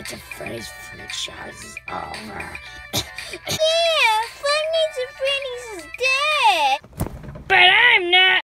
Nights at Freddy's franchise is over. Yeah, Five Nights at Freddy's is dead. But I'm not.